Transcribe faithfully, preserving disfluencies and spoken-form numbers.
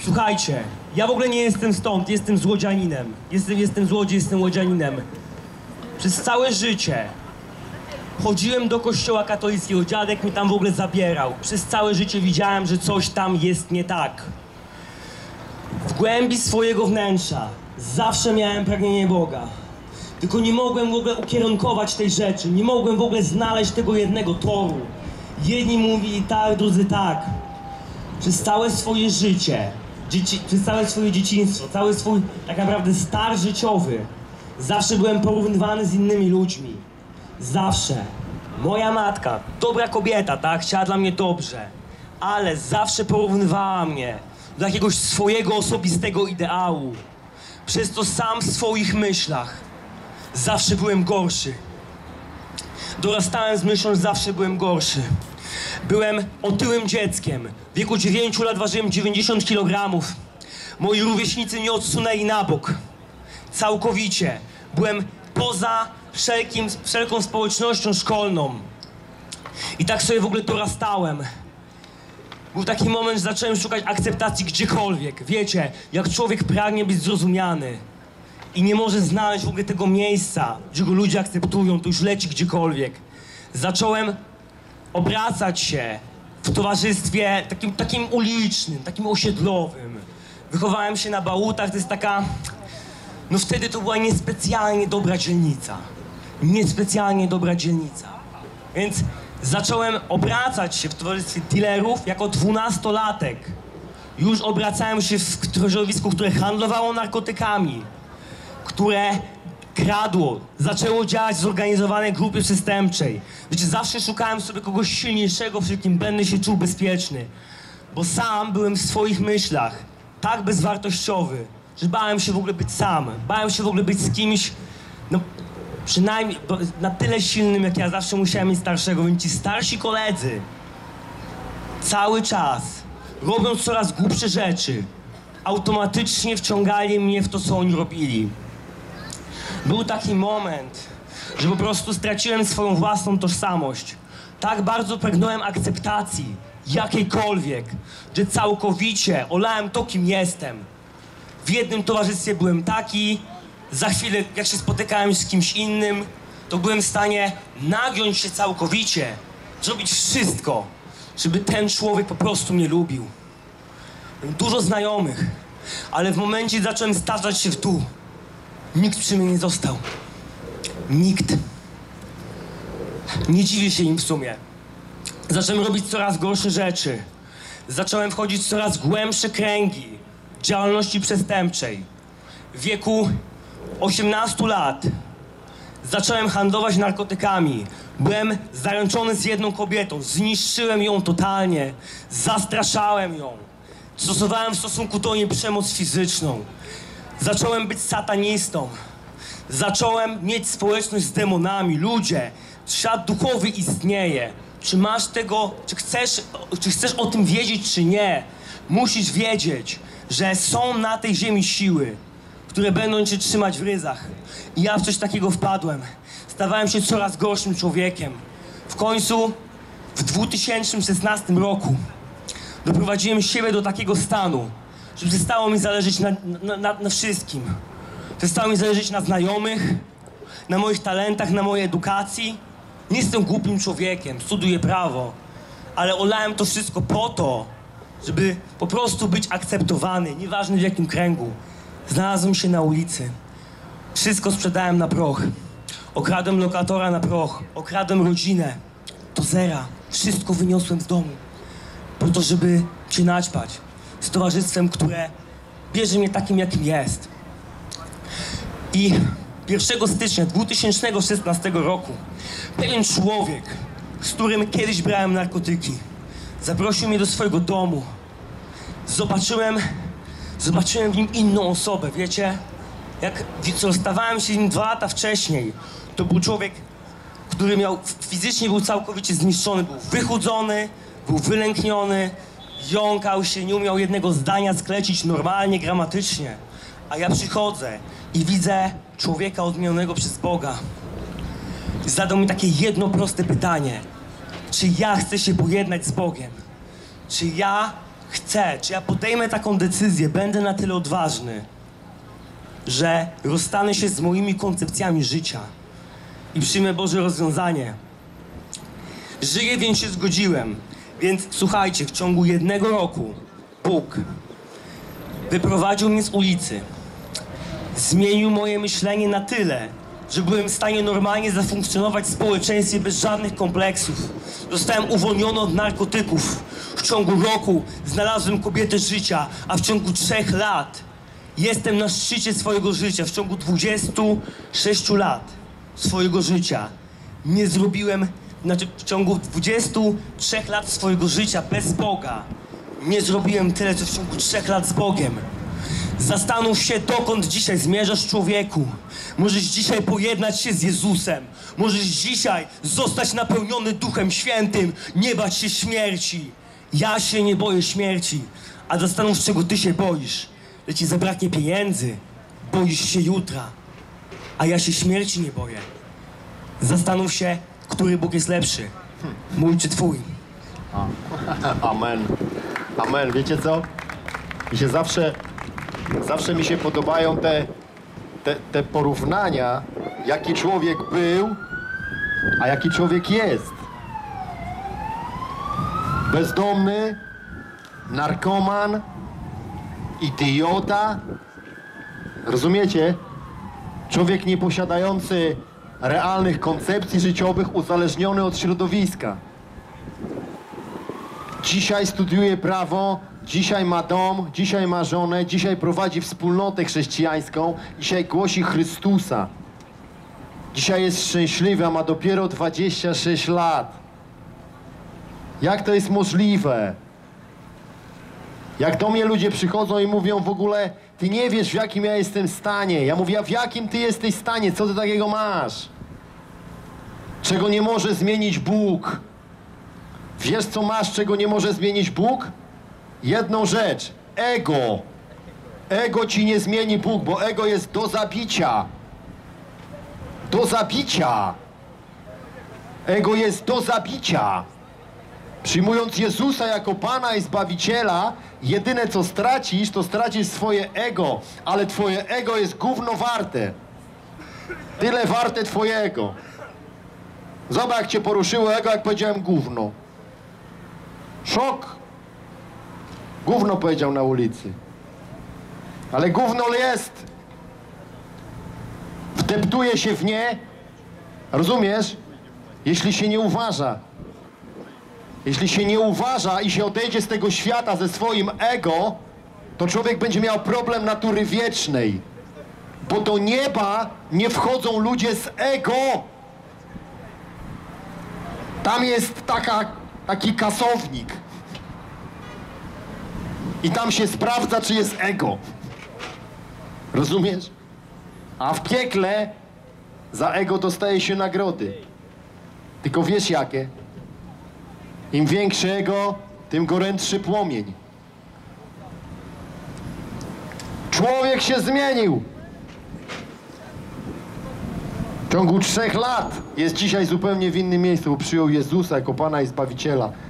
Słuchajcie, ja w ogóle nie jestem stąd, jestem złodzianinem. Jestem, jestem złodziej, jestem łodzianinem. Przez całe życie chodziłem do kościoła katolickiego, dziadek mi tam w ogóle zabierał. Przez całe życie widziałem, że coś tam jest nie tak. W głębi swojego wnętrza zawsze miałem pragnienie Boga. Tylko nie mogłem w ogóle ukierunkować tej rzeczy, nie mogłem w ogóle znaleźć tego jednego toru. Jedni mówili tak, drudzy tak. Przez całe swoje życie, dzieci, przez całe swoje dzieciństwo, cały swój tak naprawdę start życiowy, zawsze byłem porównywany z innymi ludźmi. Zawsze. Moja matka, dobra kobieta, tak, chciała dla mnie dobrze, ale zawsze porównywała mnie do jakiegoś swojego osobistego ideału. Przez to sam w swoich myślach zawsze byłem gorszy. Dorastałem z myślą, że zawsze byłem gorszy. Byłem otyłym dzieckiem. W wieku dziewięciu lat ważyłem dziewięćdziesiąt kilogramów. Moi rówieśnicy mnie odsunęli na bok. Całkowicie. Byłem poza wszelkim, wszelką społecznością szkolną. I tak sobie w ogóle dorastałem. Był taki moment, że zacząłem szukać akceptacji gdziekolwiek. Wiecie, jak człowiek pragnie być zrozumiany i nie może znaleźć w ogóle tego miejsca, gdzie go ludzie akceptują, to już leci gdziekolwiek. Zacząłem obracać się w towarzystwie takim, takim ulicznym, takim osiedlowym. Wychowałem się na Bałutach, to jest taka... No wtedy to była niespecjalnie dobra dzielnica. Niespecjalnie dobra dzielnica. Więc zacząłem obracać się w towarzystwie dealerów jako dwunastolatek. Już obracałem się w środowisku, które handlowało narkotykami, które kradło, zaczęło działać w zorganizowanej grupie przestępczej. Wiecie, zawsze szukałem sobie kogoś silniejszego, przy kim będę się czuł bezpieczny. Bo sam byłem w swoich myślach tak bezwartościowy, że bałem się w ogóle być sam. Bałem się w ogóle być z kimś, no przynajmniej na tyle silnym, jak ja zawsze musiałem mieć starszego. Więc ci starsi koledzy cały czas, robiąc coraz głupsze rzeczy, automatycznie wciągali mnie w to, co oni robili. Był taki moment, że po prostu straciłem swoją własną tożsamość. Tak bardzo pragnąłem akceptacji, jakiejkolwiek, że całkowicie olałem to, kim jestem. W jednym towarzystwie byłem taki, za chwilę, jak się spotykałem z kimś innym, to byłem w stanie nagiąć się całkowicie, zrobić wszystko, żeby ten człowiek po prostu mnie lubił. Miałem dużo znajomych, ale w momencie, gdy zacząłem starzać się w dół, nikt przy mnie nie został. Nikt. Nie dziwię się im w sumie. Zacząłem robić coraz gorsze rzeczy. Zacząłem wchodzić w coraz głębsze kręgi działalności przestępczej. W wieku osiemnastu lat zacząłem handlować narkotykami. Byłem zaręczony z jedną kobietą. Zniszczyłem ją totalnie. Zastraszałem ją. Stosowałem w stosunku do niej przemoc fizyczną. Zacząłem być satanistą. Zacząłem mieć społeczność z demonami. Ludzie, świat duchowy istnieje. Czy masz tego, czy chcesz, czy chcesz o tym wiedzieć, czy nie? Musisz wiedzieć, że są na tej ziemi siły, które będą cię trzymać w ryzach. I ja w coś takiego wpadłem. Stawałem się coraz gorszym człowiekiem. W końcu w dwa tysiące szesnastym roku doprowadziłem siebie do takiego stanu, że przestało mi zależeć na, na, na, na wszystkim. Przestało mi zależeć na znajomych, na moich talentach, na mojej edukacji. Nie jestem głupim człowiekiem, studiuję prawo, ale olałem to wszystko po to, żeby po prostu być akceptowany, nieważne w jakim kręgu. Znalazłem się na ulicy. Wszystko sprzedałem na proch. Okradłem lokatora na proch. Okradłem rodzinę. Do zera. Wszystko wyniosłem z domu. Po to, żeby się naćpać. Z towarzystwem, które bierze mnie takim, jakim jest. I pierwszego stycznia dwa tysiące szesnastego roku pewien człowiek, z którym kiedyś brałem narkotyki, zaprosił mnie do swojego domu. Zobaczyłem, zobaczyłem w nim inną osobę, wiecie? Jak rozstawałem się z nim dwa lata wcześniej, to był człowiek, który miał, fizycznie był całkowicie zniszczony, był wychudzony, był wylękniony, jąkał się, nie umiał jednego zdania sklecić normalnie, gramatycznie. A ja przychodzę i widzę człowieka odmienionego przez Boga. Zadał mi takie jedno proste pytanie. Czy ja chcę się pojednać z Bogiem? Czy ja chcę, czy ja podejmę taką decyzję, będę na tyle odważny, że rozstanę się z moimi koncepcjami życia i przyjmę Boże rozwiązanie. Żyję, więc się zgodziłem. Więc słuchajcie, w ciągu jednego roku Bóg wyprowadził mnie z ulicy. Zmienił moje myślenie na tyle, że byłem w stanie normalnie zafunkcjonować w społeczeństwie bez żadnych kompleksów. Zostałem uwolniony od narkotyków. W ciągu roku znalazłem kobietę życia, a w ciągu trzech lat jestem na szczycie swojego życia. W ciągu dwudziestu sześciu lat swojego życia nie zrobiłem, znaczy w ciągu dwudziestu trzech lat swojego życia bez Boga nie zrobiłem tyle, co w ciągu trzech lat z Bogiem. Zastanów się, dokąd dzisiaj zmierzasz, człowieku. Możesz dzisiaj pojednać się z Jezusem. Możesz dzisiaj zostać napełniony Duchem Świętym, nie bać się śmierci. Ja się nie boję śmierci. A zastanów, czego ty się boisz. Że ci zabraknie pieniędzy. Boisz się jutra. A ja się śmierci nie boję. Zastanów się, który Bóg jest lepszy. Mój czy twój. Amen. Amen. Wiecie co? Mi się zawsze, zawsze mi się podobają te, te, te porównania, jaki człowiek był, a jaki człowiek jest. Bezdomny, narkoman, idiota. Rozumiecie? Człowiek nieposiadający realnych koncepcji życiowych, uzależniony od środowiska. Dzisiaj studiuje prawo, dzisiaj ma dom, dzisiaj ma żonę, dzisiaj prowadzi wspólnotę chrześcijańską, dzisiaj głosi Chrystusa. Dzisiaj jest szczęśliwy, a ma dopiero dwadzieścia sześć lat. Jak to jest możliwe? Jak do mnie ludzie przychodzą i mówią w ogóle, ty nie wiesz, w jakim ja jestem stanie. Ja mówię, a w jakim ty jesteś stanie? Co ty takiego masz? Czego nie może zmienić Bóg? Wiesz, co masz, czego nie może zmienić Bóg? Jedną rzecz. Ego. Ego ci nie zmieni Bóg, bo ego jest do zabicia. Do zabicia. Ego jest do zabicia. Przyjmując Jezusa jako Pana i Zbawiciela, jedyne co stracisz, to stracisz swoje ego, ale twoje ego jest gówno warte. Tyle warte twoje ego. Zobacz, jak cię poruszyło ego, jak powiedziałem gówno. Szok. Gówno powiedział na ulicy. Ale gówno jest. Wdeptuje się w nie. Rozumiesz? Jeśli się nie uważa. Jeśli się nie uważa i się odejdzie z tego świata ze swoim ego, to człowiek będzie miał problem natury wiecznej. Bo do nieba nie wchodzą ludzie z ego. Tam jest taka, taki kasownik. I tam się sprawdza, czy jest ego. Rozumiesz? A w piekle za ego dostaje się nagrody. Tylko wiesz jakie? Im większe ego, tym gorętszy płomień. Człowiek się zmienił. W ciągu trzech lat jest dzisiaj zupełnie w innym miejscu, bo przyjął Jezusa jako Pana i Zbawiciela.